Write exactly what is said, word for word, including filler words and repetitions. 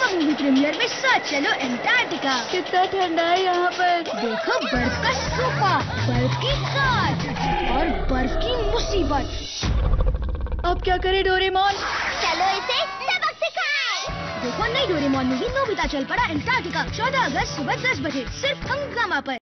Movie premiere में साथ चलो अंटार्कटिका। कितना ठंडा है यहाँ पर। देखो बर्फ का सोफा, बर्फ की कार और बर्फ की मुसीबत। अब क्या करे डोरेमोन? चलो इसे सबक सिखाएं। देखो नई डोरेमोन मूवी नोबिता चल पड़ा अंटार्कटिका चौदह अगस्त सुबह दस बजे सिर्फ हंगामा पर।